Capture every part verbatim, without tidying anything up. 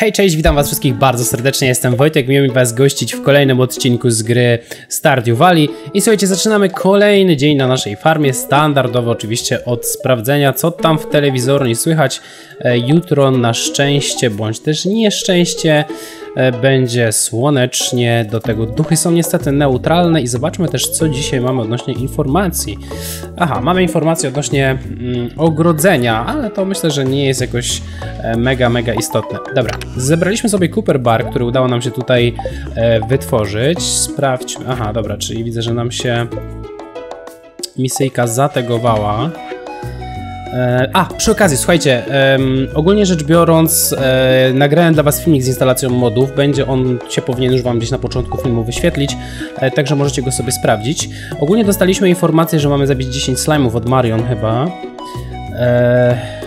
Hej, cześć, witam was wszystkich bardzo serdecznie, jestem Wojtek, miło mi was gościć w kolejnym odcinku z gry Stardew Valley. I słuchajcie, zaczynamy kolejny dzień na naszej farmie, standardowo oczywiście od sprawdzenia, co tam w telewizorze nie słychać. E, jutro na szczęście, bądź też nieszczęście, e, będzie słonecznie, do tego duchy są niestety neutralne i zobaczmy też, co dzisiaj mamy odnośnie informacji. Aha, mamy informacje odnośnie mm, ogrodzenia, ale to myślę, że nie jest jakoś e, mega, mega istotne. Dobra. Zebraliśmy sobie Cooper Bar, który udało nam się tutaj e, wytworzyć. Sprawdźmy. Aha, dobra, czyli widzę, że nam się misyjka zategowała. E, a, przy okazji, słuchajcie, e, ogólnie rzecz biorąc, e, nagrałem dla was filmik z instalacją modów. Będzie on się powinien już wam gdzieś na początku filmu wyświetlić, e, także możecie go sobie sprawdzić. Ogólnie dostaliśmy informację, że mamy zabić dziesięć slime'ów od Marion chyba. E,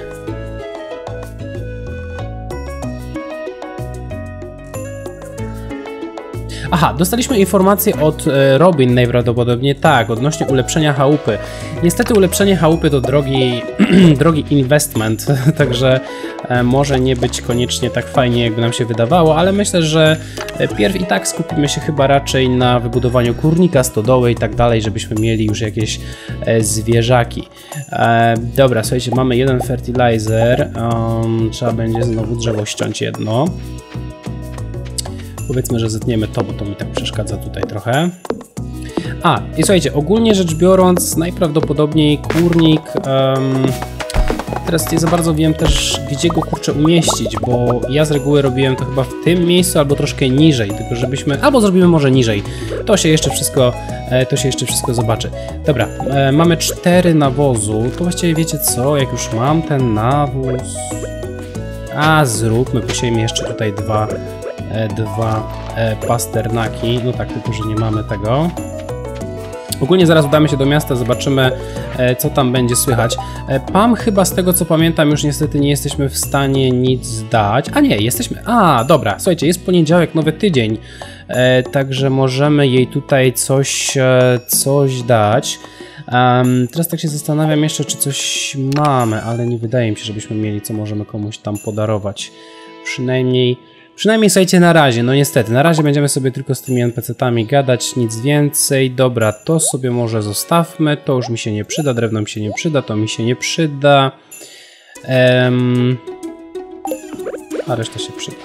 Aha, dostaliśmy informację od e, Robin najprawdopodobniej, tak, odnośnie ulepszenia chałupy. Niestety ulepszenie chałupy to drogi, drogi investment, także e, może nie być koniecznie tak fajnie, jakby nam się wydawało, ale myślę, że e, pierw i tak skupimy się chyba raczej na wybudowaniu kurnika, stodoły i tak dalej, żebyśmy mieli już jakieś e, zwierzaki. E, dobra, słuchajcie, mamy jeden fertilizer, um, trzeba będzie znowu drzewo ściąć jedno. Powiedzmy, że zetniemy to, bo to mi tak przeszkadza tutaj trochę. A, i słuchajcie, ogólnie rzecz biorąc, najprawdopodobniej kurnik... Um, teraz nie za bardzo wiem też, gdzie go kurczę umieścić, bo ja z reguły robiłem to chyba w tym miejscu, albo troszkę niżej, tylko żebyśmy... Albo zrobimy może niżej. To się jeszcze wszystko, to się jeszcze wszystko zobaczy. Dobra, mamy cztery nawozu. To właściwie wiecie co, jak już mam ten nawóz... A, zróbmy, posiejmy jeszcze tutaj dwa... dwa e, pasternaki, no tak, tylko że nie mamy tego. Ogólnie zaraz udamy się do miasta, zobaczymy e, co tam będzie słychać. E, Pam chyba z tego co pamiętam już niestety nie jesteśmy w stanie nic dać. A nie, jesteśmy, a dobra, słuchajcie, jest poniedziałek, nowy tydzień, e, także możemy jej tutaj coś, e, coś dać. Um, teraz tak się zastanawiam jeszcze, czy coś mamy, ale nie wydaje mi się, żebyśmy mieli, co możemy komuś tam podarować. Przynajmniej Przynajmniej słuchajcie, na razie, no niestety, na razie będziemy sobie tylko z tymi en pe ce tami gadać, nic więcej. Dobra, to sobie może zostawmy, to już mi się nie przyda, drewno mi się nie przyda, to mi się nie przyda. Um, a reszta się przyda.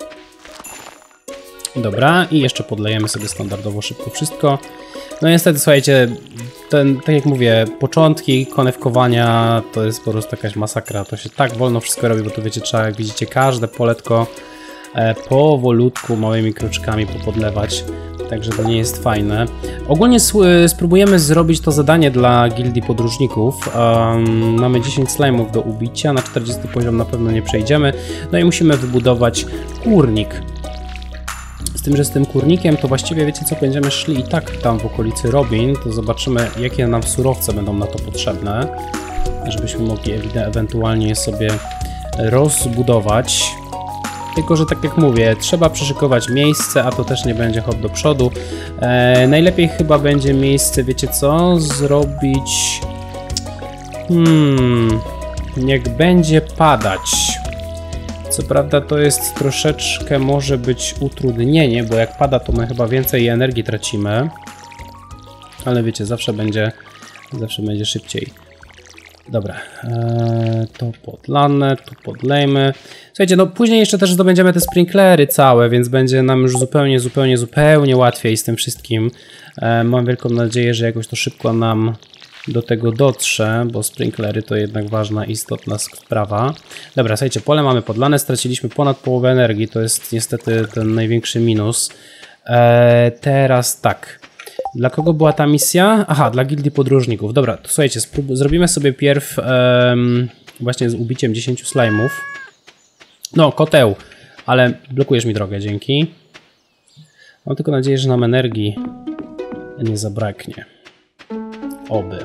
Dobra, i jeszcze podlejemy sobie standardowo szybko wszystko. No niestety, słuchajcie, ten, tak jak mówię, początki konewkowania to jest po prostu jakaś masakra. To się tak wolno wszystko robi, bo tu wiecie, trzeba, jak widzicie, każde poletko powolutku, małymi kroczkami popodlewać, także to nie jest fajne. Ogólnie spróbujemy zrobić to zadanie dla gildii podróżników. Um, mamy dziesięć slime'ów do ubicia, na czterdziesty poziom na pewno nie przejdziemy, no i musimy wybudować kurnik. Z tym, że z tym kurnikiem to właściwie wiecie co, będziemy szli i tak tam w okolicy Robin, to zobaczymy jakie nam surowce będą na to potrzebne, żebyśmy mogli ewentualnie je sobie rozbudować. Tylko, że tak jak mówię, trzeba przyszykować miejsce, a to też nie będzie hop do przodu. E, najlepiej chyba będzie miejsce, wiecie co, zrobić... Hmm... Niech będzie padać. Co prawda to jest troszeczkę, może być utrudnienie, bo jak pada, to my chyba więcej energii tracimy. Ale wiecie, zawsze będzie, zawsze będzie szybciej. Dobra, eee, to podlane, tu podlejmy. Słuchajcie, no później jeszcze też zdobędziemy te sprinklery całe, więc będzie nam już zupełnie, zupełnie, zupełnie łatwiej z tym wszystkim. Eee, mam wielką nadzieję, że jakoś to szybko nam do tego dotrze, bo sprinklery to jednak ważna, istotna sprawa. Dobra, słuchajcie, pole mamy podlane, straciliśmy ponad połowę energii, to jest niestety ten największy minus. Eee, teraz tak. Dla kogo była ta misja? Aha, dla gildii podróżników. Dobra, to słuchajcie, zrobimy sobie pierw um, właśnie z ubiciem dziesięciu slime'ów. No, koteł, ale blokujesz mi drogę, dzięki. Mam tylko nadzieję, że nam energii nie zabraknie. Oby.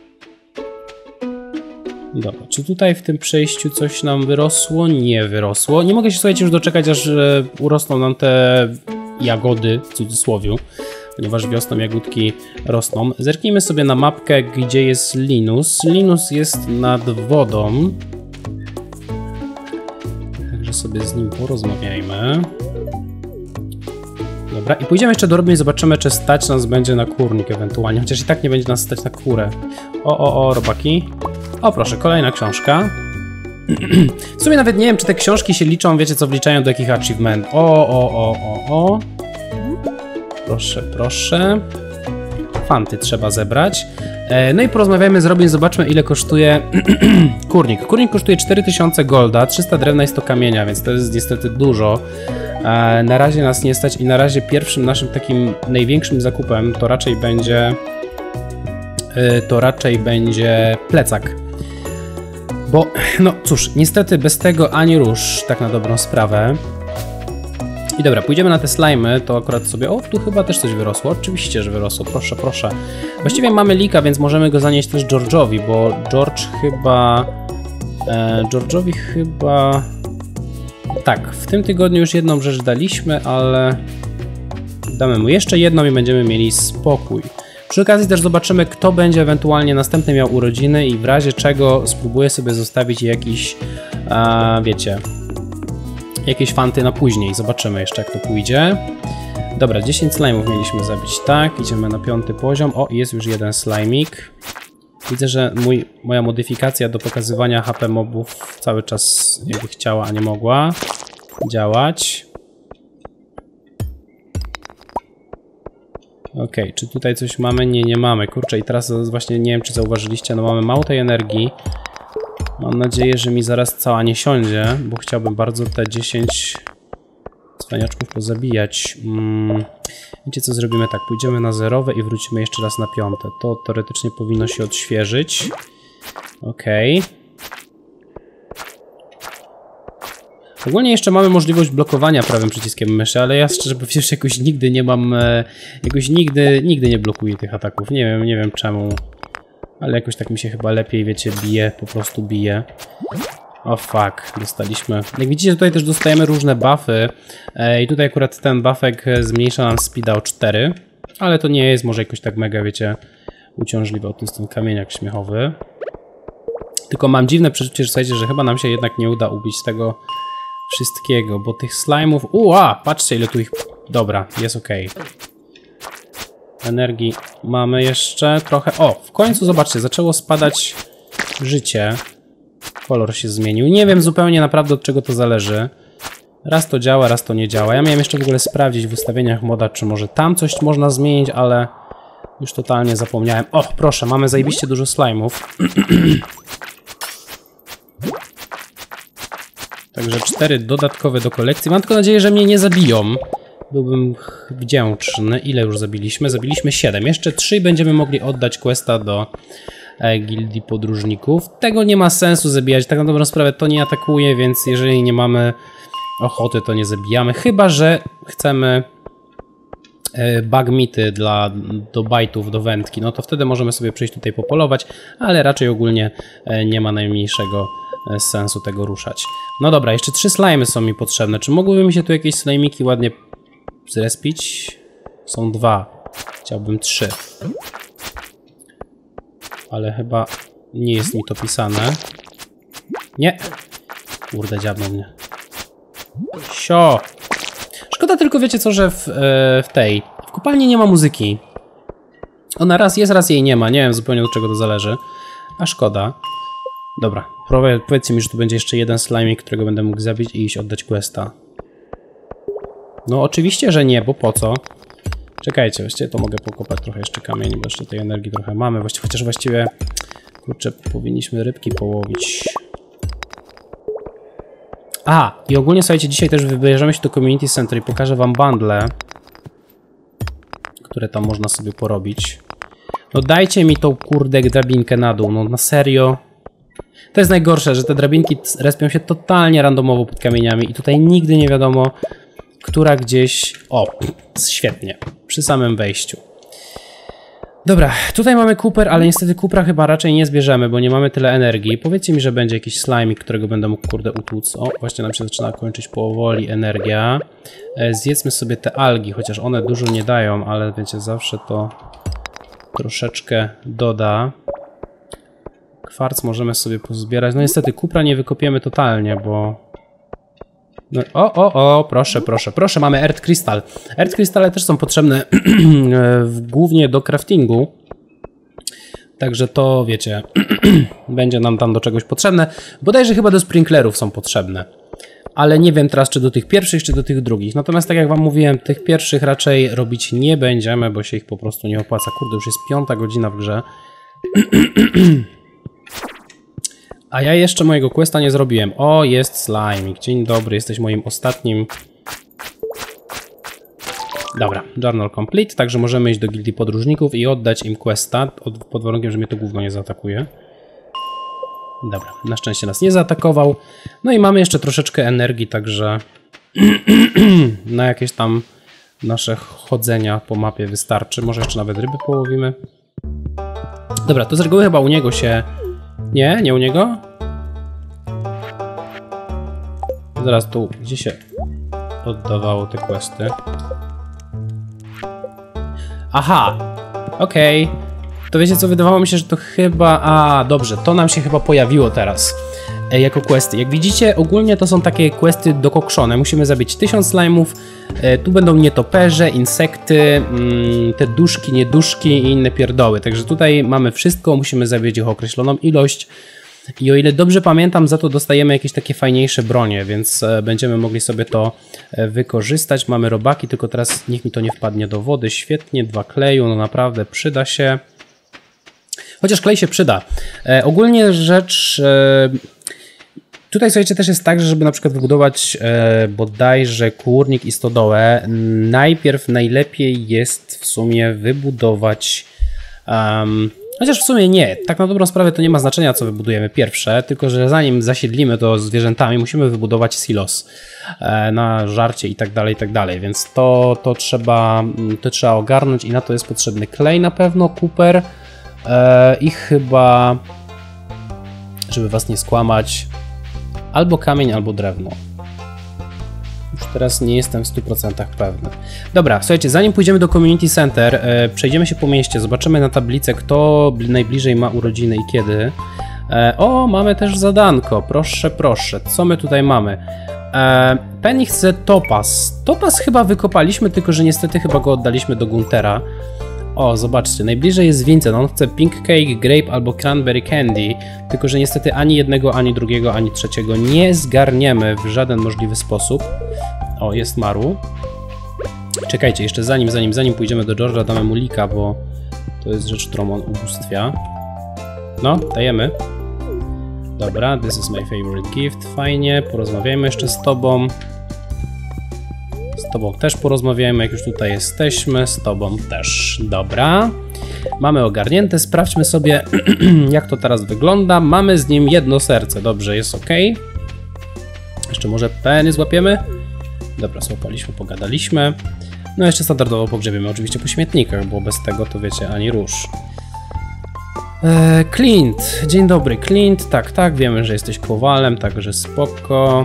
Dobra, czy tutaj w tym przejściu coś nam wyrosło? Nie wyrosło. Nie mogę się, słuchajcie, już doczekać, aż e, urosną nam te jagody, w cudzysłowiu. Ponieważ wiosną jagódki rosną. Zerknijmy sobie na mapkę, gdzie jest Linus. Linus jest nad wodą. Także może sobie z nim porozmawiajmy. Dobra, i pójdziemy jeszcze do robienia i zobaczymy, czy stać nas będzie na kurnik ewentualnie, chociaż i tak nie będzie nas stać na kurę. O, o, o, robaki. O, proszę, kolejna książka. W sumie nawet nie wiem, czy te książki się liczą, wiecie co, wliczają do jakich achievement. O, o, o, o, o. Proszę, proszę. Fanty trzeba zebrać. No i porozmawiajmy z Robin, zobaczmy ile kosztuje kurnik. Kurnik kosztuje cztery tysiące golda, trzysta drewna i sto kamienia, więc to jest niestety dużo. Na razie nas nie stać i na razie pierwszym naszym takim największym zakupem to raczej będzie to raczej będzie plecak. Bo, no cóż, niestety bez tego ani rusz, tak na dobrą sprawę. I dobra, pójdziemy na te slimy, to akurat sobie... O, tu chyba też coś wyrosło. Oczywiście, że wyrosło, proszę, proszę. Właściwie mamy Lika, więc możemy go zanieść też George'owi, bo George chyba... E, George'owi chyba... Tak, w tym tygodniu już jedną rzecz daliśmy, ale... Damy mu jeszcze jedną i będziemy mieli spokój. Przy okazji też zobaczymy, kto będzie ewentualnie następny miał urodziny i w razie czego spróbuję sobie zostawić jakiś, a, wiecie, jakieś fanty na później. Zobaczymy jeszcze, jak to pójdzie. Dobra, dziesięć slime'ów mieliśmy zabić, tak, idziemy na piąty poziom. O, jest już jeden slimik. Widzę, że mój, moja modyfikacja do pokazywania H P mobów cały czas jakby chciała, a nie mogła działać. Okej, okay, czy tutaj coś mamy? Nie, nie mamy. Kurczę, i teraz właśnie nie wiem, czy zauważyliście, no mamy mało tej energii. Mam nadzieję, że mi zaraz cała nie siądzie, bo chciałbym bardzo te dziesięć cwaniaczków pozabijać. Hmm. Wiecie co, zrobimy tak, pójdziemy na zerowe i wrócimy jeszcze raz na piąte. To teoretycznie powinno się odświeżyć. Okej. Okay. Ogólnie jeszcze mamy możliwość blokowania prawym przyciskiem myszy, ale ja szczerze powiedziawszy jakoś nigdy nie mam, jakoś nigdy, nigdy nie blokuję tych ataków. Nie wiem, nie wiem czemu, ale jakoś tak mi się chyba lepiej, wiecie, bije, po prostu bije. O fuck, dostaliśmy. Jak widzicie, tutaj też dostajemy różne buffy i tutaj akurat ten buffek zmniejsza nam speeda o cztery, ale to nie jest może jakoś tak mega, wiecie, uciążliwe. O, tu jest ten kamieniak śmiechowy. Tylko mam dziwne przeczucie, że, słuchajcie, że chyba nam się jednak nie uda ubić tego wszystkiego, bo tych slime'ów... Ua, patrzcie ile tu ich... Dobra, jest ok. Energii mamy jeszcze trochę... O, w końcu zobaczcie, zaczęło spadać życie. Kolor się zmienił. Nie wiem zupełnie naprawdę od czego to zależy. Raz to działa, raz to nie działa. Ja miałem jeszcze w ogóle sprawdzić w ustawieniach moda, czy może tam coś można zmienić, ale już totalnie zapomniałem. O, proszę, mamy zajebiście dużo slime'ów. Także cztery dodatkowe do kolekcji. Mam tylko nadzieję, że mnie nie zabiją. Byłbym wdzięczny. Ile już zabiliśmy? Zabiliśmy siedem. Jeszcze trzy będziemy mogli oddać questa do e, gildii podróżników. Tego nie ma sensu zabijać. Tak na dobrą sprawę to nie atakuje, więc jeżeli nie mamy ochoty, to nie zabijamy. Chyba że chcemy e, bagmity dla, do bajtów, do wędki. No to wtedy możemy sobie przyjść tutaj popolować, ale raczej ogólnie e, nie ma najmniejszego sensu tego ruszać. No dobra, jeszcze trzy slimy są mi potrzebne. Czy mogłyby mi się tu jakieś slimiki ładnie zrespić? Są dwa. Chciałbym trzy. Ale chyba nie jest mi to pisane. Nie. Kurde, dziabnął mnie. Sio. Szkoda tylko, wiecie co, że w, w tej, w kopalni nie ma muzyki. Ona raz jest, raz jej nie ma. Nie wiem zupełnie od czego to zależy. A szkoda. Dobra, powiedzcie mi, że tu będzie jeszcze jeden slime, którego będę mógł zabić i iść oddać questa. No oczywiście, że nie, bo po co? Czekajcie, właściwie to mogę pokopać trochę jeszcze kamieni, bo jeszcze tej energii trochę mamy. Właściwie, chociaż właściwie, kurczę, powinniśmy rybki połowić. A, i ogólnie słuchajcie, dzisiaj też wybierzemy się do Community Center i pokażę wam bundle, które tam można sobie porobić. No dajcie mi tą kurde drabinkę na dół, no na serio. To jest najgorsze, że te drabinki respią się totalnie randomowo pod kamieniami i tutaj nigdy nie wiadomo, która gdzieś... O, świetnie, przy samym wejściu. Dobra, tutaj mamy Cooper, ale niestety Coopera chyba raczej nie zbierzemy, bo nie mamy tyle energii. Powiedzcie mi, że będzie jakiś slime, którego będę mógł kurde utłuc. O, właśnie nam się zaczyna kończyć powoli energia. E, zjedzmy sobie te algi, chociaż one dużo nie dają, ale wiecie, zawsze to troszeczkę doda. Kwarc możemy sobie pozbierać. No niestety Coopera nie wykopiemy totalnie, bo No, o, o, o, proszę, proszę, proszę, mamy Earth Crystal. Earth Crystale też są potrzebne głównie do craftingu. Także to, wiecie, będzie nam tam do czegoś potrzebne. Bodajże chyba do sprinklerów są potrzebne. Ale nie wiem teraz, czy do tych pierwszych, czy do tych drugich. Natomiast tak jak wam mówiłem, tych pierwszych raczej robić nie będziemy, bo się ich po prostu nie opłaca. Kurde, już jest piąta godzina w grze. A ja jeszcze mojego questa nie zrobiłem. O, jest slime. Dzień dobry, jesteś moim ostatnim... Dobra, journal complete, także możemy iść do gildii podróżników i oddać im questa, pod warunkiem, że mnie to gówno nie zaatakuje. Dobra, na szczęście nas nie zaatakował. No i mamy jeszcze troszeczkę energii, także na jakieś tam nasze chodzenia po mapie wystarczy. Może jeszcze nawet ryby połowimy. Dobra, to z reguły chyba u niego się... Nie, nie u niego? Zaraz tu, gdzie się oddawało te questy? Aha, okej. Okay. To wiecie co, wydawało mi się, że to chyba... A, dobrze, to nam się chyba pojawiło teraz e, jako questy. Jak widzicie, ogólnie to są takie questy dokokszone. Musimy zabić tysiąc slime'ów. E, tu będą nietoperze, insekty, mm, te duszki, nieduszki i inne pierdoły. Także tutaj mamy wszystko, musimy zabić ich określoną ilość. I o ile dobrze pamiętam, za to dostajemy jakieś takie fajniejsze bronie, więc e, będziemy mogli sobie to e, wykorzystać. Mamy robaki, tylko teraz niech mi to nie wpadnie do wody. Świetnie, dwa kleju, no naprawdę przyda się. Chociaż klej się przyda. E, ogólnie rzecz... E, tutaj słuchajcie, też jest tak, że żeby na przykład wybudować e, bodajże kurnik i stodołę, najpierw najlepiej jest w sumie wybudować... Um, chociaż w sumie nie. Tak na dobrą sprawę to nie ma znaczenia, co wybudujemy pierwsze, tylko że zanim zasiedlimy to zwierzętami, musimy wybudować silos e, na żarcie i tak dalej, i tak dalej. Więc to, to, trzeba, to trzeba ogarnąć i na to jest potrzebny klej na pewno, kuper. I chyba, żeby was nie skłamać, albo kamień, albo drewno. Już teraz nie jestem w stu procentach pewny. Dobra, słuchajcie, zanim pójdziemy do Community Center, e, przejdziemy się po mieście, zobaczymy na tablicę, kto najbliżej ma urodziny i kiedy. E, o, mamy też zadanko, proszę, proszę. Co my tutaj mamy? E, Penny chce topaz. Topaz chyba wykopaliśmy, tylko że niestety chyba go oddaliśmy do Guntera. O, zobaczcie, najbliżej jest Vincent, on chce pink cake, grape albo cranberry candy, tylko że niestety ani jednego, ani drugiego, ani trzeciego nie zgarniemy w żaden możliwy sposób. O, jest Maru. Czekajcie, jeszcze zanim, zanim, zanim pójdziemy do George'a, damy mu lika, bo to jest rzecz, którą on ubóstwia. No, dajemy. Dobra, this is my favorite gift, fajnie, porozmawiajmy jeszcze z tobą. Z tobą też porozmawiajmy, jak już tutaj jesteśmy, z tobą też. Dobra, mamy ogarnięte, sprawdźmy sobie, jak to teraz wygląda. Mamy z nim jedno serce, dobrze, jest ok. Jeszcze może Penny złapiemy? Dobra, złapaliśmy, pogadaliśmy. No jeszcze standardowo pogrzebiemy oczywiście po śmietnikach, bo bez tego to wiecie, ani rusz. Eee, Clint, dzień dobry Clint, tak, tak, wiemy, że jesteś kowalem, także spoko.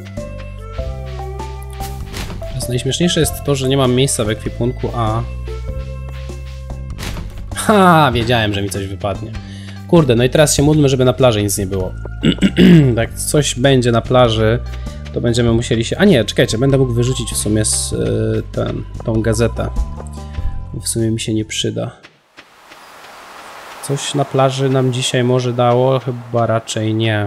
Najśmieszniejsze jest to, że nie mam miejsca w ekwipunku, a... Ha, wiedziałem, że mi coś wypadnie. Kurde, no i teraz się módlmy, żeby na plaży nic nie było. Jak coś będzie na plaży, to będziemy musieli się... A nie, czekajcie, będę mógł wyrzucić w sumie z, y, ten, tą gazetę. W sumie mi się nie przyda. Coś na plaży nam dzisiaj może dało? Chyba raczej nie.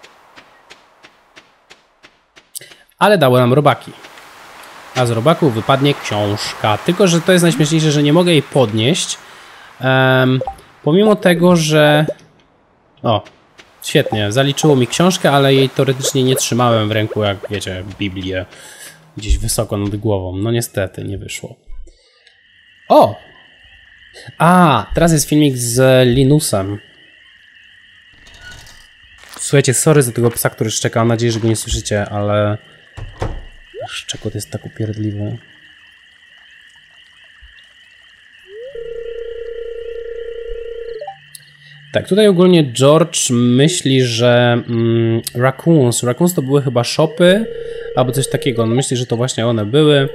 Ale dało nam robaki. A z robaków wypadnie książka. Tylko że to jest najśmieszniejsze, że nie mogę jej podnieść. Um, pomimo tego, że... O, świetnie. Zaliczyło mi książkę, ale jej teoretycznie nie trzymałem w ręku, jak wiecie, Biblię. Gdzieś wysoko nad głową. No niestety, nie wyszło. O! A, teraz jest filmik z Linusem. Słuchajcie, sorry za tego psa, który szczeka. Mam nadzieję, że go nie słyszycie, ale... Szczekot jest tak upierdliwy. Tak, tutaj ogólnie George myśli, że mm, Raccoons, Raccoons to były chyba shopy, albo coś takiego. On myśli, że to właśnie one były.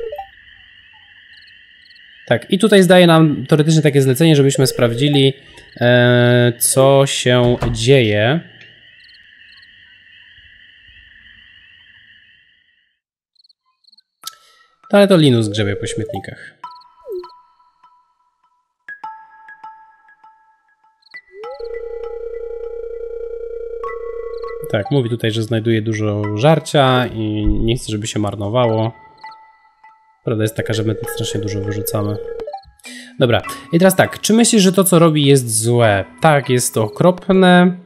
Tak, i tutaj zdaje nam teoretycznie takie zlecenie, żebyśmy sprawdzili, e, co się dzieje. Ale to Linus grzebie po śmietnikach. Tak, mówi tutaj, że znajduje dużo żarcia i nie chce, żeby się marnowało. Prawda jest taka, że my strasznie dużo wyrzucamy. Dobra, i teraz tak, czy myślisz, że to, co robi, jest złe? Tak, jest to okropne.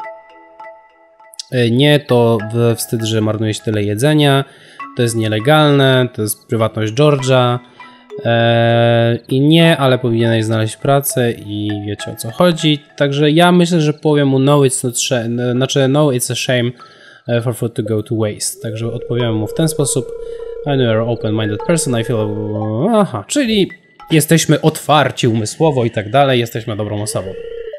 Nie, to wstyd, że marnujesz tyle jedzenia. To jest nielegalne, to jest prywatność George'a. Eee, I nie, ale powinieneś znaleźć pracę i wiecie, o co chodzi. Także ja myślę, że powiem mu no, it's not shame, znaczy no, it's a shame for food to go to waste. Także odpowiem mu w ten sposób. I know you're an open-minded person, I feel... Aha, czyli jesteśmy otwarci umysłowo i tak dalej, jesteśmy dobrą osobą.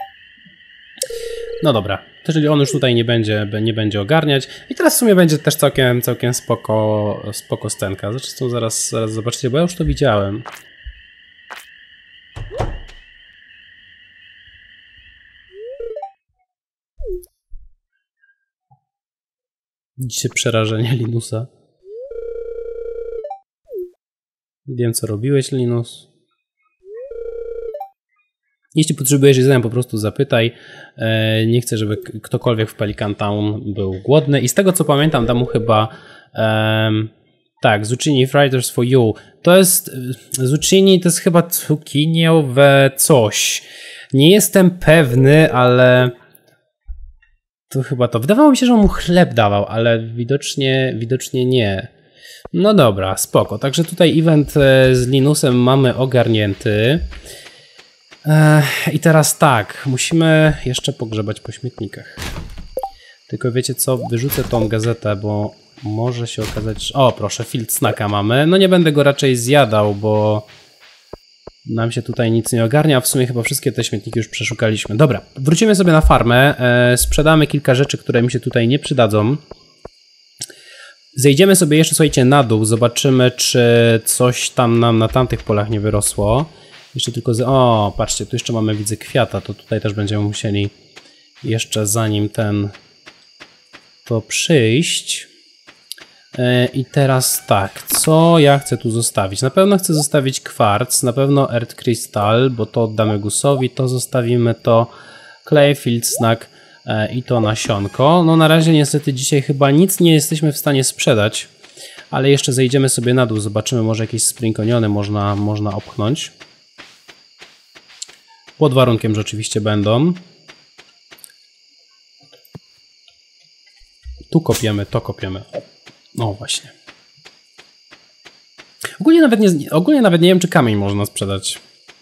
No dobra, to czyli on już tutaj nie będzie, nie będzie ogarniać. I teraz w sumie będzie też całkiem, całkiem spoko, spoko scenka. Zresztą zaraz, zaraz zobaczycie, bo ja już to widziałem. Dzisiaj przerażenie Linusa. Wiem, co robiłeś, Linus. Jeśli potrzebujesz jedzenia, po prostu zapytaj. Nie chcę, żeby ktokolwiek w Pelican Town był głodny. I z tego, co pamiętam, tam mu chyba... Um, tak, zucchini fritters for you. To jest... Zucchini to jest chyba cukiniowe coś. Nie jestem pewny, ale... To chyba to. Wydawało mi się, że on mu chleb dawał, ale widocznie, widocznie nie. No dobra, spoko. Także tutaj event z Linusem mamy ogarnięty. I teraz tak, musimy jeszcze pogrzebać po śmietnikach. Tylko wiecie co, wyrzucę tą gazetę, bo może się okazać, że... O, proszę, field snacka mamy. No nie będę go raczej zjadał, bo nam się tutaj nic nie ogarnia, a w sumie chyba wszystkie te śmietniki już przeszukaliśmy. Dobra, wrócimy sobie na farmę, e, sprzedamy kilka rzeczy, które mi się tutaj nie przydadzą. Zejdziemy sobie jeszcze, słuchajcie, na dół, zobaczymy, czy coś tam nam na tamtych polach nie wyrosło. Jeszcze tylko... Z... O, patrzcie, tu jeszcze mamy, widzę, kwiata, to tutaj też będziemy musieli jeszcze zanim ten... to przyjść. Yy, I teraz tak, co ja chcę tu zostawić? Na pewno chcę zostawić kwarc, na pewno Earth Crystal, bo to oddamy Gusowi, to zostawimy, to Clay, Field Snack yy, i to nasionko. No na razie niestety dzisiaj chyba nic nie jesteśmy w stanie sprzedać, ale jeszcze zejdziemy sobie na dół, zobaczymy, może jakieś springoniony można, można opchnąć. Pod warunkiem, że oczywiście będą. Tu kopiemy, to kopiemy. No właśnie. Ogólnie nawet, nie, ogólnie nawet nie wiem, czy kamień można sprzedać.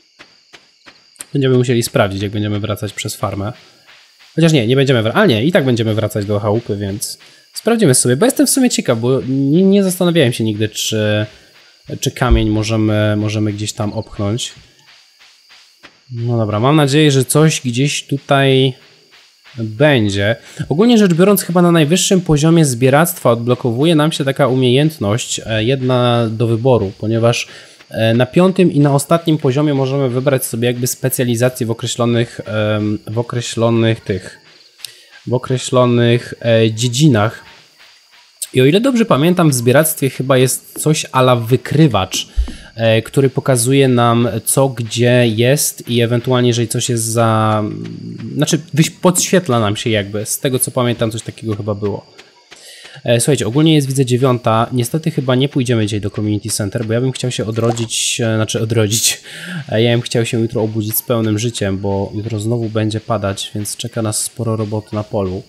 Będziemy musieli sprawdzić, jak będziemy wracać przez farmę. Chociaż nie, nie będziemy wracać. A nie, i tak będziemy wracać do chałupy, więc sprawdzimy sobie. Bo jestem w sumie ciekaw, bo nie, nie zastanawiałem się nigdy, czy, czy kamień możemy, możemy gdzieś tam opchnąć. No dobra, mam nadzieję, że coś gdzieś tutaj będzie. Ogólnie rzecz biorąc, chyba na najwyższym poziomie zbieractwa odblokowuje nam się taka umiejętność, jedna do wyboru, ponieważ na piątym i na ostatnim poziomie możemy wybrać sobie jakby specjalizację w określonych, w określonych tych, w określonych dziedzinach. I o ile dobrze pamiętam, w zbieractwie chyba jest coś a la wykrywacz, który pokazuje nam, co gdzie jest i ewentualnie, jeżeli coś jest za... Znaczy, podświetla nam się jakby. Z tego, co pamiętam, coś takiego chyba było. Słuchajcie, ogólnie jest, widzę, dziewiąta. Niestety chyba nie pójdziemy dzisiaj do Community Center, bo ja bym chciał się odrodzić, znaczy odrodzić. Ja bym chciał się jutro obudzić z pełnym życiem, bo jutro znowu będzie padać, więc czeka nas sporo roboty na polu.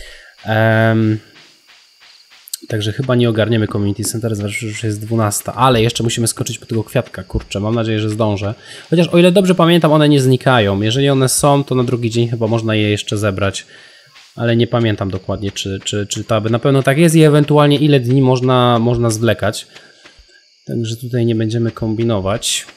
Um, Także chyba nie ogarniemy Community Center, zwłaszcza, że już jest dwunasta, ale jeszcze musimy skoczyć po tego kwiatka, kurczę, mam nadzieję, że zdążę. Chociaż o ile dobrze pamiętam, one nie znikają. Jeżeli one są, to na drugi dzień chyba można je jeszcze zebrać, ale nie pamiętam dokładnie, czy, czy, czy to aby na pewno tak jest i ewentualnie ile dni można, można zwlekać. Także tutaj nie będziemy kombinować.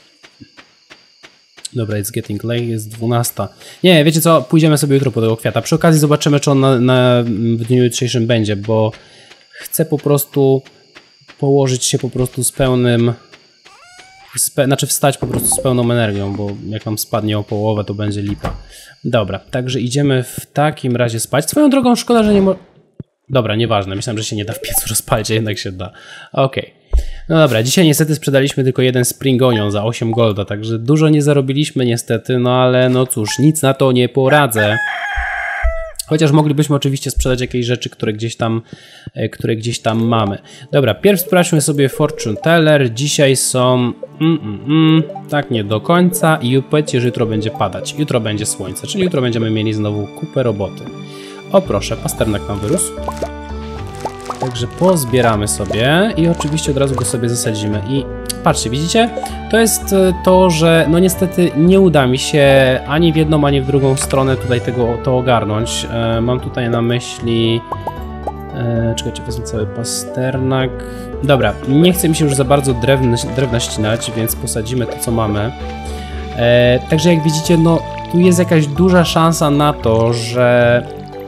Dobra, it's getting late, jest dwunasta. Nie, wiecie co, pójdziemy sobie jutro po tego kwiata. Przy okazji zobaczymy, czy on na, na, w dniu jutrzejszym będzie, bo chcę po prostu położyć się po prostu z pełnym, spe, znaczy wstać po prostu z pełną energią, bo jak nam spadnie o połowę, to będzie lipa. Dobra, także idziemy w takim razie spać. Swoją drogą szkoda, że nie mo... Dobra, nieważne, myślałem, że się nie da w piecu rozpalić, a jednak się da. Okej. Okay. No dobra, dzisiaj niestety sprzedaliśmy tylko jeden Spring Onion za osiem golda, także dużo nie zarobiliśmy niestety, no ale no cóż, nic na to nie poradzę. Chociaż moglibyśmy oczywiście sprzedać jakieś rzeczy, które gdzieś tam, które gdzieś tam mamy. Dobra, pierw sprawdźmy sobie Fortune Teller. Dzisiaj są... Mm, mm, mm, tak nie do końca i powiedzcie, że jutro będzie padać. Jutro będzie słońce, czyli jutro będziemy mieli znowu kupę roboty. O proszę, pasternak nam wyrósł. Także pozbieramy sobie i oczywiście od razu go sobie zasadzimy. I patrzcie, widzicie? To jest to, że no niestety nie uda mi się ani w jedną, ani w drugą stronę tutaj tego to ogarnąć. E, mam tutaj na myśli... E, czekajcie, wezmę cały pasternak. Dobra, nie chce mi się już za bardzo drewna, drewna ścinać, więc posadzimy to, co mamy. E, także jak widzicie, no tu jest jakaś duża szansa na to, że...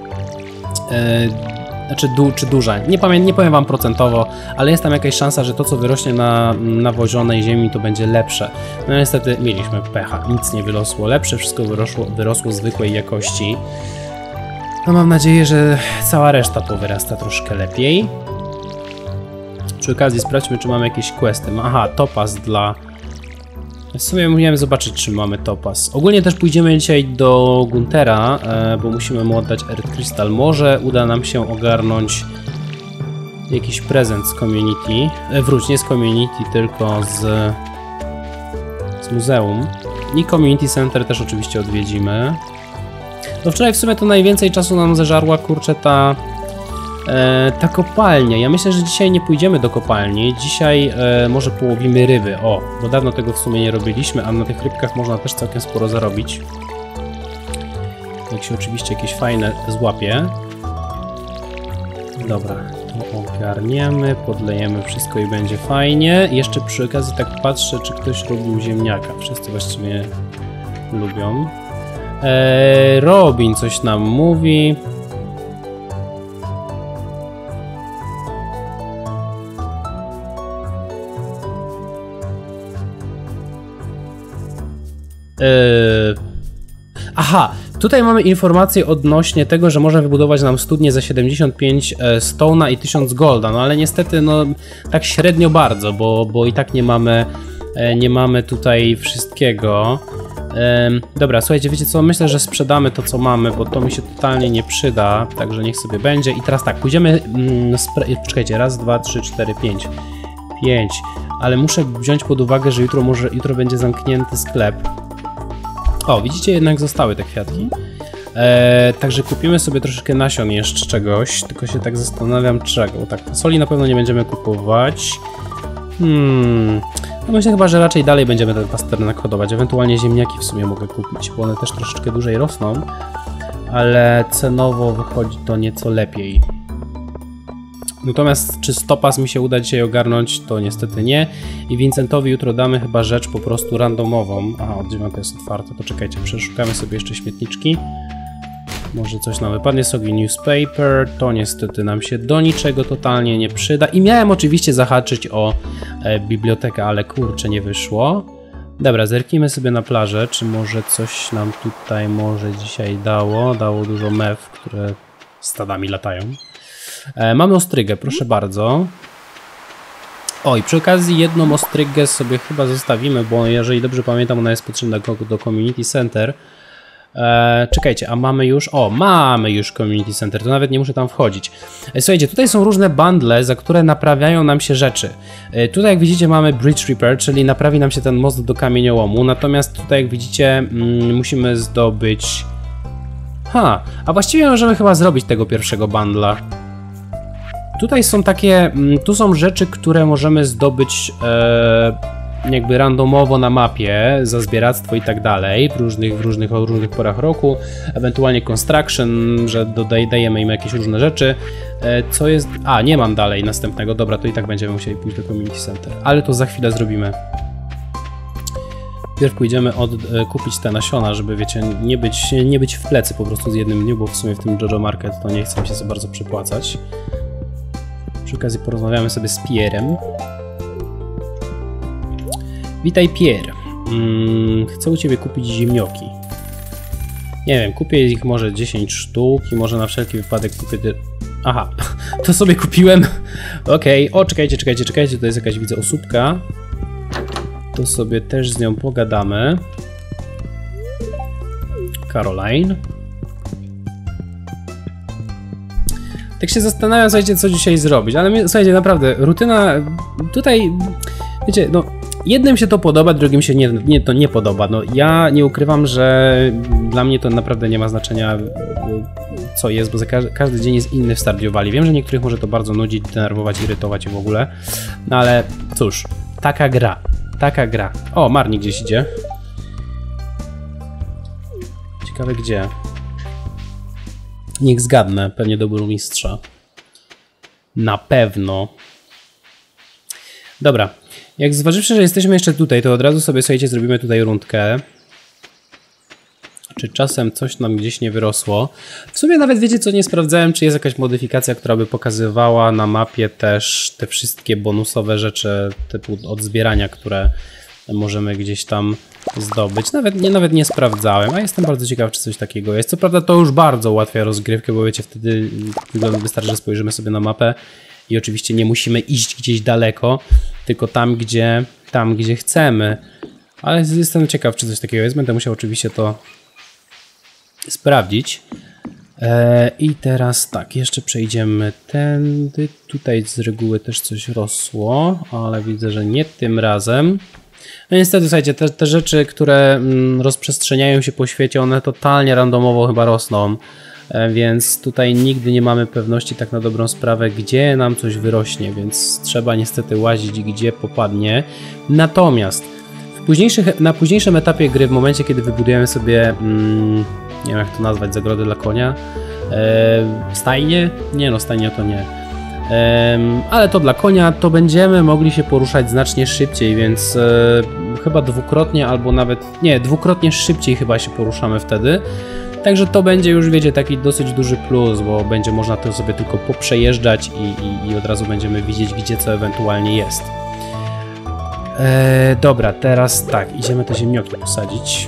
E, Znaczy, du, czy duża, nie, pamię, nie powiem wam procentowo, ale jest tam jakaś szansa, że to, co wyrośnie na nawozionej ziemi, to będzie lepsze. No niestety mieliśmy pecha, nic nie wyrosło lepsze, wszystko wyrosło, wyrosło zwykłej jakości. No mam nadzieję, że cała reszta powyrasta troszkę lepiej. Przy okazji sprawdźmy, czy mamy jakieś questy. Aha, topaz dla... W sumie musiałem zobaczyć, czy mamy topaz. Ogólnie też pójdziemy dzisiaj do Guntera, e, bo musimy mu oddać Earth Crystal. Może uda nam się ogarnąć jakiś prezent z community. E, wróć, nie z community, tylko z, z muzeum. I community center też oczywiście odwiedzimy. No wczoraj w sumie to najwięcej czasu nam zeżarła, kurczę, ta... E, ta kopalnia. Ja myślę, że dzisiaj nie pójdziemy do kopalni. Dzisiaj e, może połowimy ryby. O, bo dawno tego w sumie nie robiliśmy, a na tych rybkach można też całkiem sporo zarobić. Jak się oczywiście jakieś fajne złapie. Dobra, to ogarniemy, podlejemy wszystko i będzie fajnie. Jeszcze przy okazji tak patrzę, czy ktoś robił ziemniaka. Wszyscy właściwie lubią. E, Robin coś nam mówi. Yy... Aha, tutaj mamy informację odnośnie tego, że może wybudować nam studnię za siedemdziesiąt pięć stone'a i tysiąc golda, no ale niestety no tak średnio bardzo, bo, bo i tak nie mamy, nie mamy tutaj wszystkiego. Yy, dobra, słuchajcie, wiecie co, myślę, że sprzedamy to, co mamy, bo to mi się totalnie nie przyda, także niech sobie będzie. I teraz tak, pójdziemy, mm, czekajcie, raz, dwa, trzy, cztery, pięć, pięć, ale muszę wziąć pod uwagę, że jutro może, jutro będzie zamknięty sklep. O, widzicie, jednak zostały te kwiatki. Eee, także kupimy sobie troszeczkę nasion jeszcze czegoś, tylko się tak zastanawiam czego. Tak, soli na pewno nie będziemy kupować. Hmm, no myślę chyba, że raczej dalej będziemy ten pasternak hodować. Ewentualnie ziemniaki w sumie mogę kupić, bo one też troszeczkę dłużej rosną. Ale cenowo wychodzi to nieco lepiej. Natomiast czy stopas mi się uda dzisiaj ogarnąć, to niestety nie. I Vincentowi jutro damy chyba rzecz po prostu randomową. Aha, od dziewiątej jest otwarte, poczekajcie, przeszukamy sobie jeszcze śmietniczki. Może coś nam wypadnie, Soggy Newspaper, to niestety nam się do niczego totalnie nie przyda. I miałem oczywiście zahaczyć o e, bibliotekę, ale kurczę, nie wyszło. Dobra, zerknijmy sobie na plażę, czy może coś nam tutaj może dzisiaj dało. Dało dużo mew, które stadami latają. E, mamy ostrygę, proszę bardzo. O, i przy okazji jedną ostrygę sobie chyba zostawimy, bo jeżeli dobrze pamiętam, ona jest potrzebna do, do Community Center. E, czekajcie, a mamy już... O, mamy już Community Center, to nawet nie muszę tam wchodzić. E, słuchajcie, tutaj są różne bundle, za które naprawiają nam się rzeczy. E, tutaj jak widzicie mamy Bridge Repair, czyli naprawi nam się ten most do kamieniołomu, natomiast tutaj jak widzicie mm, musimy zdobyć... Ha, a właściwie możemy chyba zrobić tego pierwszego bundla. Tutaj są takie, tu są rzeczy, które możemy zdobyć e, jakby randomowo na mapie, za zbieractwo i tak dalej, w różnych, w różnych, w różnych porach roku, ewentualnie construction, że dodaj, dajemy im jakieś różne rzeczy, e, co jest, a nie mam dalej następnego, dobra, to i tak będziemy musieli pójść do Community Center, ale to za chwilę zrobimy. Pierw pójdziemy od, e, kupić te nasiona, żeby wiecie, nie być, nie być w plecy po prostu z jednym dniu, bo w sumie w tym Jojo Market to nie chce mi się za bardzo przepłacać. Przy okazji porozmawiamy sobie z Pierrem. Witaj, Pierre. Hmm, chcę u ciebie kupić ziemnioki. Nie wiem, kupię ich może dziesięć sztuk i może na wszelki wypadek kupię... Aha, to sobie kupiłem. Okej, okay. O, czekajcie, czekajcie, czekajcie, to jest jakaś, widzę, osóbka. To sobie też z nią pogadamy. Caroline. Tak się zastanawiam, słuchajcie, co dzisiaj zrobić, ale my, słuchajcie, naprawdę, rutyna tutaj, wiecie, no, jednym się to podoba, drugim się nie, nie, to nie podoba. No, ja nie ukrywam, że dla mnie to naprawdę nie ma znaczenia, co jest, bo za każdy, każdy dzień jest inny w Stardew Valley. Wiem, że niektórych może to bardzo nudzić, denerwować, irytować w ogóle, no ale cóż, taka gra, taka gra. O, Marnie gdzieś idzie. Ciekawe gdzie. Niech zgadnę, pewnie do burmistrza. Na pewno. Dobra, jak zważywszy, że jesteśmy jeszcze tutaj, to od razu sobie, słuchajcie, zrobimy tutaj rundkę. Czy czasem coś nam gdzieś nie wyrosło? W sumie nawet wiecie co, nie sprawdzałem, czy jest jakaś modyfikacja, która by pokazywała na mapie też te wszystkie bonusowe rzeczy typu od zbierania, które możemy gdzieś tam zdobyć. Nawet nie, nawet nie sprawdzałem, a jestem bardzo ciekaw, czy coś takiego jest. Co prawda to już bardzo ułatwia rozgrywkę, bo wiecie, wtedy wystarczy, że spojrzymy sobie na mapę i oczywiście nie musimy iść gdzieś daleko, tylko tam, gdzie, tam, gdzie chcemy. Ale jestem ciekaw, czy coś takiego jest. Będę musiał oczywiście to sprawdzić. Eee, I teraz tak, jeszcze przejdziemy tędy. Tutaj z reguły też coś rosło, ale widzę, że nie tym razem. No niestety, słuchajcie, te, te rzeczy, które mm, rozprzestrzeniają się po świecie, one totalnie randomowo chyba rosną, e, więc tutaj nigdy nie mamy pewności tak na dobrą sprawę, gdzie nam coś wyrośnie, więc trzeba niestety łazić, gdzie popadnie. Natomiast w późniejszych, na późniejszym etapie gry, w momencie, kiedy wybudujemy sobie, mm, nie wiem jak to nazwać, zagrodę dla konia, e, stajnie? Nie no, stajnie to nie. Um, ale to dla konia, to będziemy mogli się poruszać znacznie szybciej, więc e, chyba dwukrotnie albo nawet, nie, dwukrotnie szybciej chyba się poruszamy wtedy. Także to będzie już, wiecie, taki dosyć duży plus, bo będzie można to sobie tylko poprzejeżdżać i, i, i od razu będziemy widzieć, gdzie co ewentualnie jest. E, dobra, teraz tak, idziemy te ziemnioki posadzić.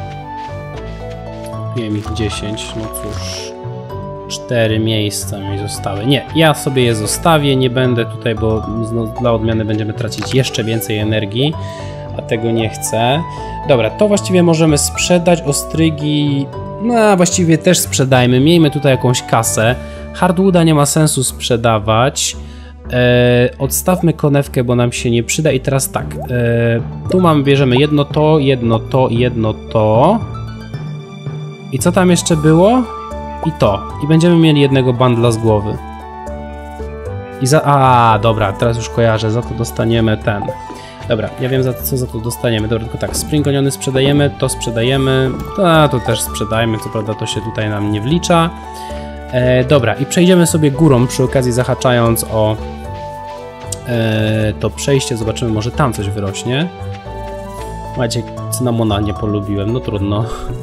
Kupiłem ich dziesięć, no cóż... Cztery miejsca mi zostały. Nie, ja sobie je zostawię, nie będę tutaj, bo no, dla odmiany będziemy tracić jeszcze więcej energii, a tego nie chcę. Dobra, to właściwie możemy sprzedać, ostrygi, no właściwie też sprzedajmy, miejmy tutaj jakąś kasę. Hardwooda nie ma sensu sprzedawać. E, odstawmy konewkę, bo nam się nie przyda i teraz tak, e, tu mamy, bierzemy jedno to, jedno to, jedno to. I co tam jeszcze było? I to. I będziemy mieli jednego bundla z głowy. I za... A, dobra, teraz już kojarzę. Za to dostaniemy ten. Dobra, ja wiem za co za to dostaniemy. Dobra, tylko tak, spring oniony sprzedajemy, to sprzedajemy. To, to też sprzedajmy, co prawda to się tutaj nam nie wlicza. E, dobra, i przejdziemy sobie górą, przy okazji zahaczając o e, to przejście. Zobaczymy, może tam coś wyrośnie. Macie, cynamona nie polubiłem, no trudno.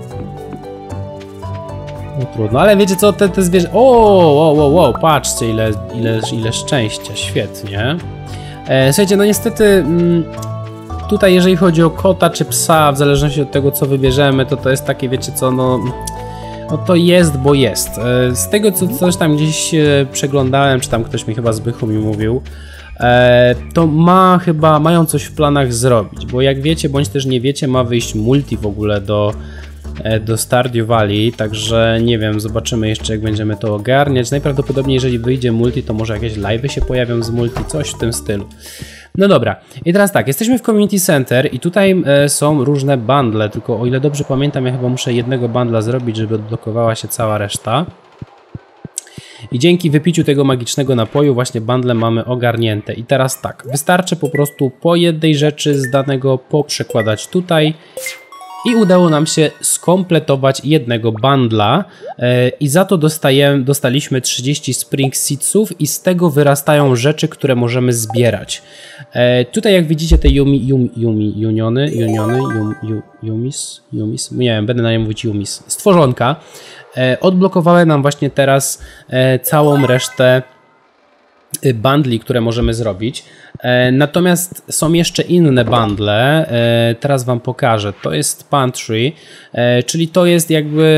No trudno, ale wiecie co, te, te zwierzę... O, wow, wow, wow, patrzcie ile, ile, ile szczęścia, świetnie. E, słuchajcie, no niestety mm, tutaj jeżeli chodzi o kota czy psa, w zależności od tego co wybierzemy, to to jest takie, wiecie co, no... No to jest, bo jest. E, z tego co coś tam gdzieś e, przeglądałem, czy tam ktoś mi chyba Zbychu mi mówił, e, to ma chyba, mają coś w planach zrobić, bo jak wiecie, bądź też nie wiecie, ma wyjść multi w ogóle do... do Stardew Valley, także nie wiem, zobaczymy jeszcze jak będziemy to ogarniać. Najprawdopodobniej jeżeli wyjdzie multi, to może jakieś live'y się pojawią z multi, coś w tym stylu. No dobra, i teraz tak, jesteśmy w Community Center i tutaj e, są różne bundle, tylko o ile dobrze pamiętam, ja chyba muszę jednego bundla zrobić, żeby odblokowała się cała reszta. I dzięki wypiciu tego magicznego napoju właśnie bundle mamy ogarnięte. I teraz tak, wystarczy po prostu po jednej rzeczy z danego poprzekładać tutaj. I udało nam się skompletować jednego bundla e, i za to dostajemy, dostaliśmy trzydzieści spring seedsów i z tego wyrastają rzeczy, które możemy zbierać. E, tutaj jak widzicie te yumi, yumi, yumi, uniony, uniony, yum, yum, yumis, yumis, nie wiem, będę na nie mówić yumis, stworzonka, e, odblokowały nam właśnie teraz e, całą resztę bundli, które możemy zrobić. E, natomiast są jeszcze inne bundle, e, teraz wam pokażę. To jest Pantry, e, czyli to jest jakby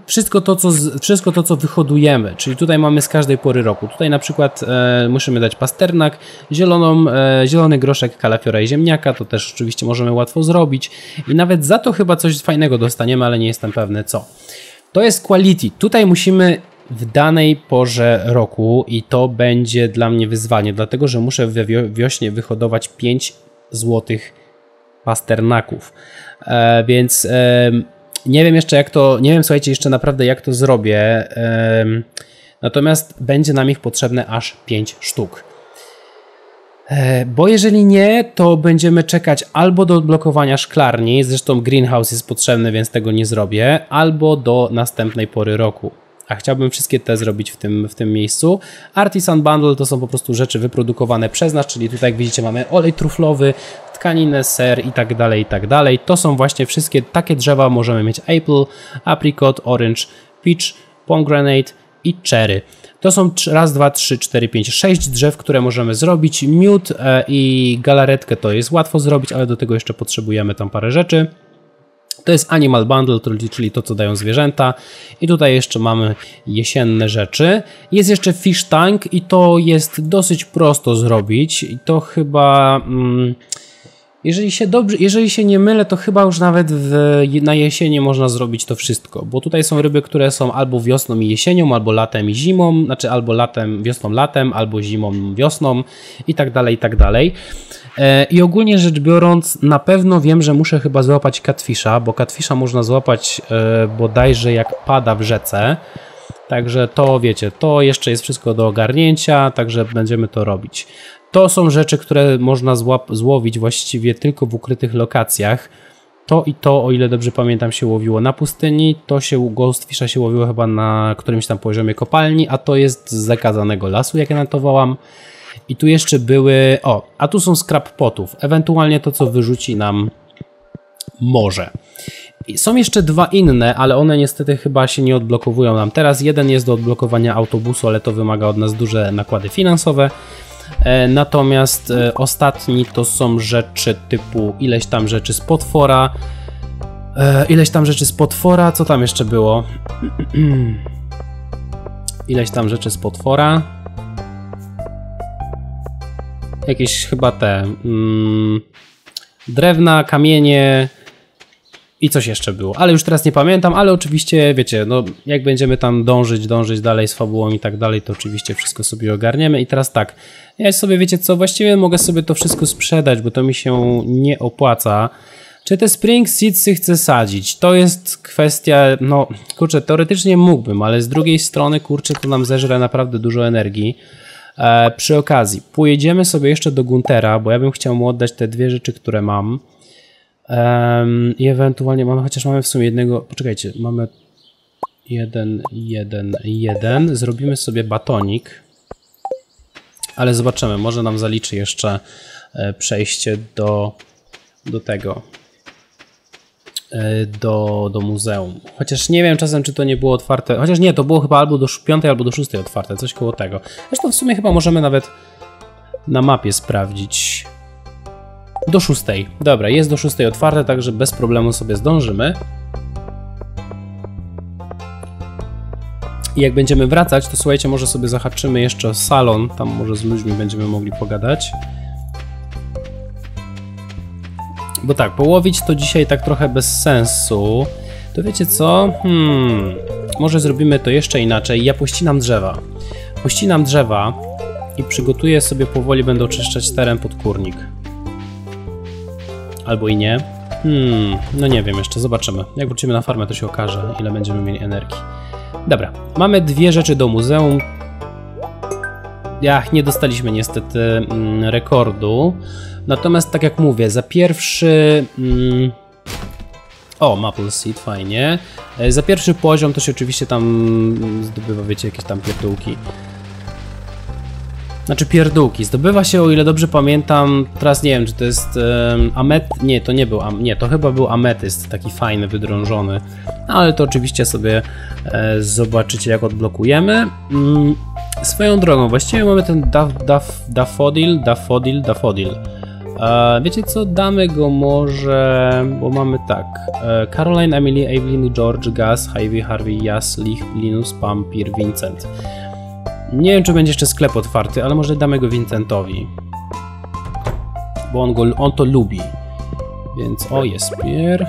wszystko to, co, wszystko to, co wyhodujemy, czyli tutaj mamy z każdej pory roku. Tutaj na przykład e, musimy dać pasternak, zieloną, e, zielony groszek, kalafiora i ziemniaka, to też oczywiście możemy łatwo zrobić i nawet za to chyba coś fajnego dostaniemy, ale nie jestem pewny co. To jest quality. Tutaj musimy w danej porze roku i to będzie dla mnie wyzwanie, dlatego że muszę we wiośnie wyhodować pięć złotych pasternaków, e, więc e, nie wiem jeszcze jak to, nie wiem słuchajcie jeszcze naprawdę jak to zrobię, e, natomiast będzie nam ich potrzebne aż pięć sztuk. E, bo jeżeli nie, to będziemy czekać albo do odblokowania szklarni, zresztą greenhouse jest potrzebny, więc tego nie zrobię, albo do następnej pory roku. A chciałbym wszystkie te zrobić w tym, w tym miejscu. Artisan Bundle to są po prostu rzeczy wyprodukowane przez nas, czyli tutaj jak widzicie mamy olej truflowy, tkaninę, ser i tak dalej, i tak dalej. To są właśnie wszystkie takie drzewa, możemy mieć apple, apricot, orange, peach, pomegranate i cherry. To są raz, dwa, trzy, cztery, pięć, sześć drzew, które możemy zrobić. Miód e, i galaretkę to jest łatwo zrobić, ale do tego jeszcze potrzebujemy tam parę rzeczy. To jest Animal Bundle, czyli to, co dają zwierzęta. I tutaj jeszcze mamy jesienne rzeczy. Jest jeszcze Fish Tank i to jest dosyć prosto zrobić. I to chyba... Mm, jeżeli się dobrze, jeżeli się nie mylę, to chyba już nawet w, na jesienie można zrobić to wszystko. Bo tutaj są ryby, które są albo wiosną i jesienią, albo latem i zimą. Znaczy albo latem, wiosną, latem, albo zimą, wiosną i tak dalej, i tak dalej. I ogólnie rzecz biorąc, na pewno wiem, że muszę chyba złapać catfisha, bo catfisha można złapać e, bodajże jak pada w rzece. Także to wiecie, to jeszcze jest wszystko do ogarnięcia, także będziemy to robić. To są rzeczy, które można złap, złowić właściwie tylko w ukrytych lokacjach. To i to, o ile dobrze pamiętam, się łowiło na pustyni, to się ghostfisha się łowiło chyba na którymś tam poziomie kopalni, a to jest z zakazanego lasu, jak ja notowałam. I tu jeszcze były, o, a tu są scrap potów, ewentualnie to, co wyrzuci nam morze. I są jeszcze dwa inne, ale one niestety chyba się nie odblokowują nam teraz. Jeden jest do odblokowania autobusu, ale to wymaga od nas duże nakłady finansowe. E, natomiast e, ostatni to są rzeczy typu ileś tam rzeczy z potwora. E, ileś tam rzeczy z potwora, co tam jeszcze było? ileś tam rzeczy z potwora. Jakieś chyba te mm, drewna, kamienie i coś jeszcze było, ale już teraz nie pamiętam, ale oczywiście wiecie, no jak będziemy tam dążyć, dążyć dalej z fabułą i tak dalej, to oczywiście wszystko sobie ogarniemy. I teraz tak, ja sobie wiecie co, właściwie mogę sobie to wszystko sprzedać, bo to mi się nie opłaca. Czy te spring seedsy chcę sadzić? To jest kwestia, no kurczę, teoretycznie mógłbym, ale z drugiej strony kurczę, to nam zeżre naprawdę dużo energii. E, przy okazji, pojedziemy sobie jeszcze do Guntera, bo ja bym chciał mu oddać te dwie rzeczy, które mam. E, I ewentualnie mamy, chociaż mamy w sumie jednego, poczekajcie, mamy jeden, jeden, jeden. Zrobimy sobie batonik, ale zobaczymy, może nam zaliczy jeszcze e, przejście do, do tego. Do, do muzeum. Chociaż nie wiem czasem, czy to nie było otwarte. Chociaż nie, to było chyba albo do piątej, albo do szóstej otwarte. Coś koło tego. Zresztą w sumie chyba możemy nawet na mapie sprawdzić. Do szóstej. Dobra, jest do szóstej otwarte, także bez problemu sobie zdążymy. I jak będziemy wracać, to słuchajcie, może sobie zahaczymy jeszcze o salon. Tam może z ludźmi będziemy mogli pogadać. Bo tak, połowić to dzisiaj tak trochę bez sensu. To wiecie co? Hmm, może zrobimy to jeszcze inaczej. Ja pościnam drzewa. Pościnam drzewa i przygotuję sobie powoli, będę oczyszczać teren pod kurnik. Albo i nie. Hmm, no nie wiem jeszcze, zobaczymy. Jak wrócimy na farmę, to się okaże, ile będziemy mieli energii. Dobra, mamy dwie rzeczy do muzeum. Ach, nie dostaliśmy niestety mm, rekordu. Natomiast tak jak mówię, za pierwszy... Mm, o, Maple Seed, fajnie. Za pierwszy poziom to się oczywiście tam zdobywa, wiecie, jakieś tam pierdółki. Znaczy pierdółki. Zdobywa się, o ile dobrze pamiętam, teraz nie wiem, czy to jest um, amet... Nie, to nie był am... Nie, to chyba był ametyst, taki fajny, wydrążony. No, ale to oczywiście sobie e, zobaczycie, jak odblokujemy. Mm, swoją drogą, właściwie mamy ten daf, daf, dafodil, dafodil, dafodil. E, wiecie co, damy go może, bo mamy tak, e, Caroline, Emily, Evelyn, George, Gus, Ivy, Harvey, Jas, Lich, Linus, Pam, Pir, Vincent. Nie wiem, czy będzie jeszcze sklep otwarty, ale może damy go Vincentowi. Bo on, go, on to lubi. Więc o, jest Pier.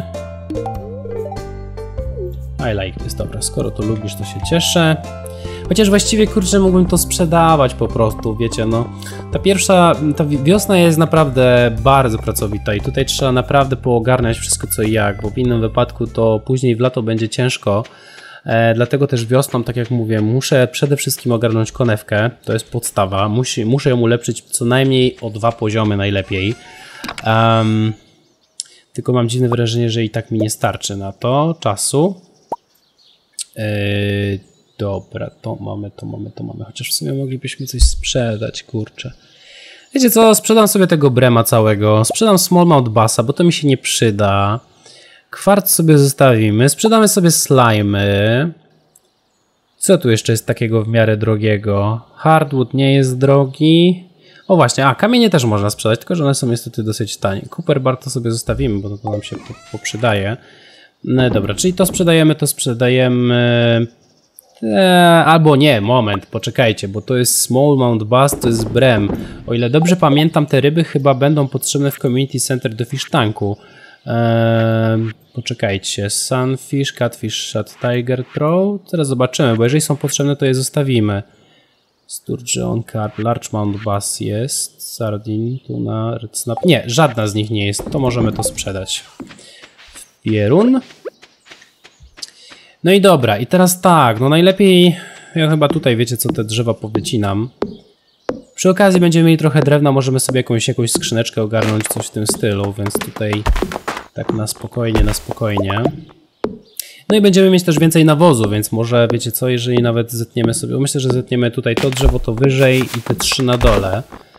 I like this, dobra, skoro to lubisz, to się cieszę. Chociaż właściwie, kurczę, mógłbym to sprzedawać po prostu, wiecie, no. Ta pierwsza, ta wiosna jest naprawdę bardzo pracowita i tutaj trzeba naprawdę poogarniać wszystko co i jak, bo w innym wypadku to później w lato będzie ciężko. E, dlatego też wiosną, tak jak mówię, muszę przede wszystkim ogarnąć konewkę, to jest podstawa, Musi, muszę ją ulepszyć co najmniej o dwa poziomy najlepiej. Um, tylko mam dziwne wrażenie, że i tak mi nie starczy na to czasu. E, dobra, to mamy, to mamy, to mamy, chociaż w sumie moglibyśmy coś sprzedać, kurczę. Wiecie co, sprzedam sobie tego Brema całego, sprzedam Smallmouth Bassa, bo to mi się nie przyda. Kwarc sobie zostawimy, sprzedamy sobie slimy. Co tu jeszcze jest takiego w miarę drogiego? Hardwood nie jest drogi. O właśnie, a kamienie też można sprzedać, tylko że one są niestety dosyć tanie. Cooper bar to sobie zostawimy, bo to nam się poprzydaje. No dobra, czyli to sprzedajemy, to sprzedajemy... Eee, albo nie, moment, poczekajcie, bo to jest Smallmouth Bass, to jest Brem. O ile dobrze pamiętam, te ryby chyba będą potrzebne w Community Center do Fish Tanku. Eee, poczekajcie, Sunfish, Catfish, Shad, Tiger Trout. Teraz zobaczymy, bo jeżeli są potrzebne, to je zostawimy. Sturgeon, Carp, Largemouth Bass jest, Sardine, Tuna, Red Snap. Nie, żadna z nich nie jest, to możemy to sprzedać. Pierun. No i dobra, i teraz tak, no najlepiej, ja chyba tutaj wiecie co, te drzewa powycinam. Przy okazji będziemy mieli trochę drewna, możemy sobie jakąś, jakąś skrzyneczkę ogarnąć, coś w tym stylu, więc tutaj tak na spokojnie, na spokojnie. No i będziemy mieć też więcej nawozu, więc może wiecie co, jeżeli nawet zetniemy sobie, myślę, że zetniemy tutaj to drzewo, to wyżej i te trzy na dole.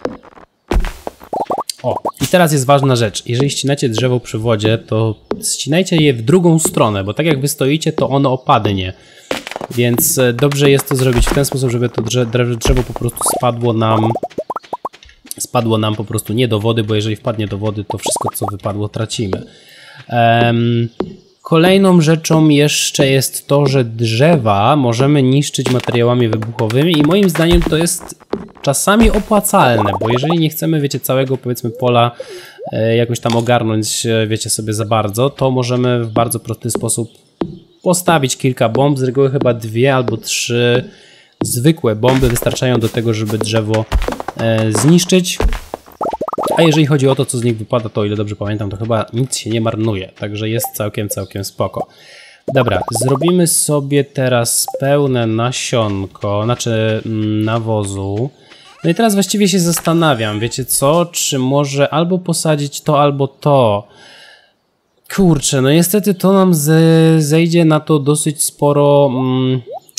O, i teraz jest ważna rzecz, jeżeli ścinacie drzewo przy wodzie, to ścinajcie je w drugą stronę, bo tak jak wy stoicie, to ono opadnie. Więc dobrze jest to zrobić w ten sposób, żeby to drzewo, drzewo po prostu spadło nam spadło nam po prostu nie do wody, bo jeżeli wpadnie do wody, to wszystko co wypadło tracimy. Um, kolejną rzeczą jeszcze jest to, że drzewa możemy niszczyć materiałami wybuchowymi i moim zdaniem to jest czasami opłacalne, bo jeżeli nie chcemy, wiecie, całego powiedzmy pola e, jakoś tam ogarnąć, wiecie, sobie za bardzo, to możemy w bardzo prosty sposób postawić kilka bomb, z reguły chyba dwie albo trzy zwykłe bomby wystarczają do tego, żeby drzewo e, zniszczyć. A jeżeli chodzi o to, co z nich wypada, to o ile dobrze pamiętam, to chyba nic się nie marnuje, także jest całkiem, całkiem spoko. Dobra, zrobimy sobie teraz pełne nasionko, znaczy nawozu. No i teraz właściwie się zastanawiam, wiecie co, czy może albo posadzić to, albo to. Kurczę, no niestety to nam z, zejdzie na to dosyć sporo... Mm,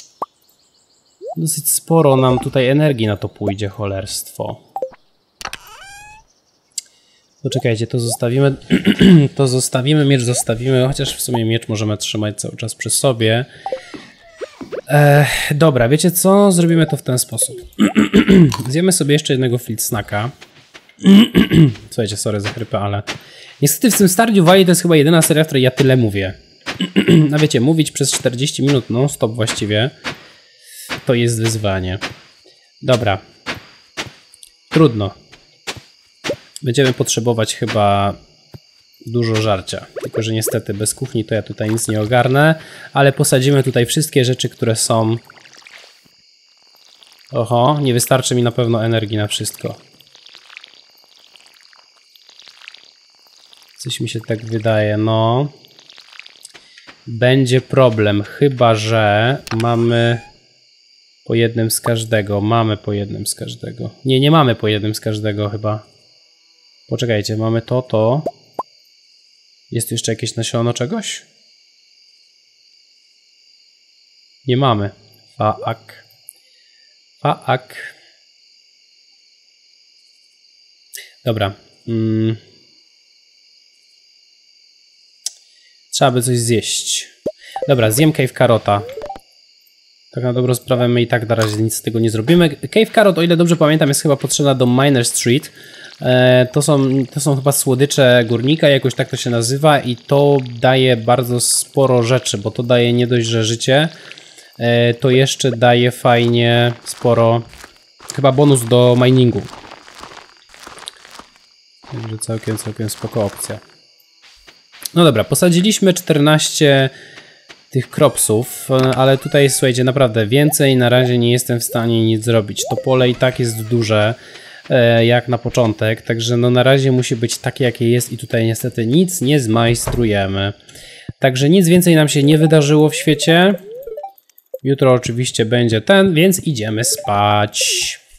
dosyć sporo nam tutaj energii na to pójdzie, cholerstwo. Poczekajcie, to zostawimy, to zostawimy, miecz zostawimy, chociaż w sumie miecz możemy trzymać cały czas przy sobie. Ech, dobra, wiecie co? Zrobimy to w ten sposób. Zjemy sobie jeszcze jednego field snacka. Słuchajcie, sorry za chrypę, ale niestety w tym Stardew Valley to jest chyba jedyna seria, w której ja tyle mówię. A wiecie, mówić przez czterdzieści minut non-stop właściwie to jest wyzwanie. Dobra. Trudno. Będziemy potrzebować chyba dużo żarcia. Tylko że niestety bez kuchni to ja tutaj nic nie ogarnę. Ale posadzimy tutaj wszystkie rzeczy, które są... Oho, nie wystarczy mi na pewno energii na wszystko. Coś mi się tak wydaje, no. Będzie problem, chyba że mamy po jednym z każdego. Mamy po jednym z każdego. Nie, nie mamy po jednym z każdego chyba. Poczekajcie, mamy to, to. Jest tu jeszcze jakieś nasiono czegoś? Nie mamy. Faak. Faak. Dobra. Mm. Trzeba by coś zjeść. Dobra, zjem cave carrota. Tak na dobrą sprawę my i tak na razie nic z tego nie zrobimy. Cave carrot, o ile dobrze pamiętam, jest chyba potrzebna do Miner Street. To są, to są chyba słodycze górnika, jakoś tak to się nazywa i to daje bardzo sporo rzeczy, bo to daje nie dość, że życie, to jeszcze daje fajnie sporo, chyba bonus do miningu. Także całkiem, całkiem spoko opcja. No dobra, posadziliśmy czternaście tych kropsów, ale tutaj słuchajcie, naprawdę więcej na razie nie jestem w stanie nic zrobić. To pole i tak jest duże jak na początek, także no na razie musi być takie jakie jest i tutaj niestety nic nie zmajstrujemy. Także nic więcej nam się nie wydarzyło w świecie. Jutro oczywiście będzie ten, więc idziemy spać.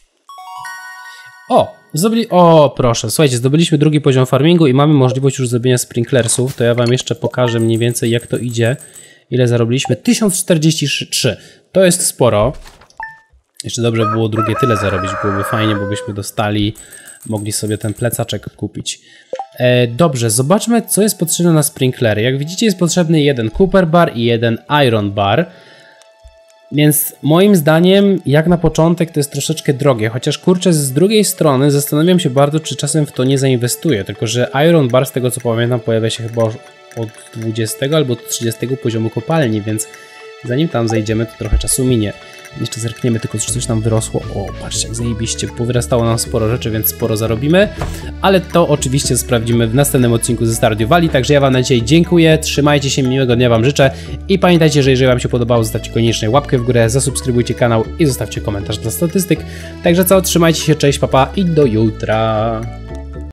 O, zdobili... o proszę, słuchajcie, zdobyliśmy drugi poziom farmingu i mamy możliwość już zrobienia sprinklersów. To ja wam jeszcze pokażę mniej więcej jak to idzie. Ile zarobiliśmy? tysiąc czterdzieści trzy. To jest sporo. Jeszcze dobrze było drugie tyle zarobić, byłoby fajnie, bo byśmy dostali, mogli sobie ten plecaczek kupić. E, dobrze, zobaczmy co jest potrzebne na sprinklery. Jak widzicie jest potrzebny jeden copper bar i jeden iron bar. Więc moim zdaniem jak na początek to jest troszeczkę drogie, chociaż kurczę z drugiej strony zastanawiam się bardzo czy czasem w to nie zainwestuję, tylko że iron bar z tego co pamiętam pojawia się chyba od dwudziestego albo trzydziestego poziomu kopalni, więc zanim tam zejdziemy to trochę czasu minie. Jeszcze zerkniemy tylko, czy coś nam wyrosło. O, patrzcie jak zajebiście, powyrastało nam sporo rzeczy, więc sporo zarobimy. Ale to oczywiście sprawdzimy w następnym odcinku ze Stardew Valley. Także ja wam na dzisiaj dziękuję, trzymajcie się, miłego dnia wam życzę. I pamiętajcie, że jeżeli wam się podobało, zostawcie koniecznie łapkę w górę, zasubskrybujcie kanał i zostawcie komentarz dla statystyk. Także co, trzymajcie się, cześć, papa i do jutra.